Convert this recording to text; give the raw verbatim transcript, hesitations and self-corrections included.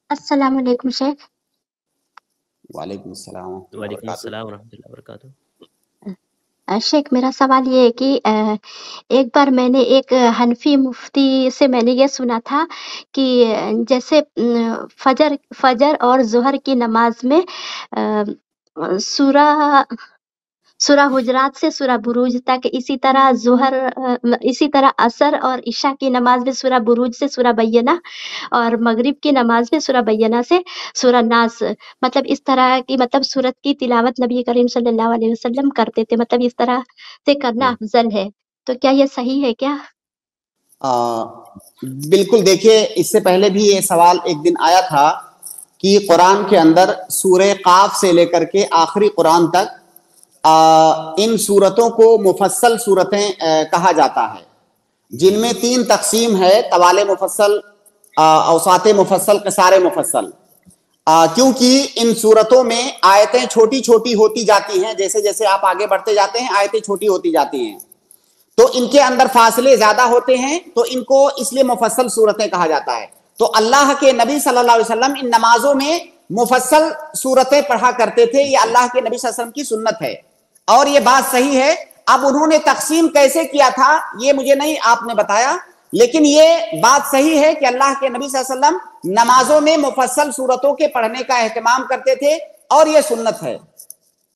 السلام علیکم شیخ۔ وعلیکم السلام وعلیکم السلام ورحمۃ اللہ وبرکاتہ۔ شیخ میرا سوال یہ ہے کہ ایک بار میں نے ایک حنفی مفتی سے میں نے یہ سنا تھا کہ جیسے فجر فجر اور ظہر کی نماز میں سورہ سورہ حجرات سے سورہ بروج تک، اسی طرح ظہر اسی طرح عصر اور عشاء کی نماز میں سورہ بروج سے سورہ بینہ، اور مغرب کی نماز میں سورہ بینہ سے سورہ ناس، مطلب اس طرح کی مطلب سورت کی تلاوت نبی کریم صلی اللہ علیہ وسلم کرتے تھے، مطلب اس طرح سے کرنا افضل ہے، تو کیا یہ صحیح ہے کیا؟ آ, بالکل، دیکھیے اس سے پہلے بھی یہ سوال ایک دن آیا تھا کہ قرآن کے اندر سورہ قاف سے لے کر کے آخری قرآن تک آ, ان صورتوں کو مفصل صورتیں کہا جاتا ہے، جن میں تین تقسیم ہے: طوال مفصل، اوساط مفصل، قصار مفصل۔ آ, کیونکہ ان صورتوں میں آیتیں چھوٹی چھوٹی ہوتی جاتی ہیں، جیسے جیسے آپ آگے بڑھتے جاتے ہیں آیتیں چھوٹی ہوتی جاتی ہیں، تو ان کے اندر فاصلے زیادہ ہوتے ہیں، تو ان کو اس لیے مفصل صورتیں کہا جاتا ہے۔ تو اللہ کے نبی صلی اللہ علیہ وسلم ان نمازوں میں مفصل صورتیں پڑھا کرتے تھے، یہ اللہ کے نبی صلی اللہ علیہ وسلم کی سنت ہے، اور یہ بات صحیح ہے۔ اب انہوں نے تقسیم کیسے کیا تھا یہ مجھے نہیں آپ نے بتایا، لیکن یہ بات صحیح ہے کہ اللہ کے نبی صلی اللہ علیہ وسلم نمازوں میں مفصل صورتوں کے پڑھنے کا اہتمام کرتے تھے، اور یہ سنت ہے۔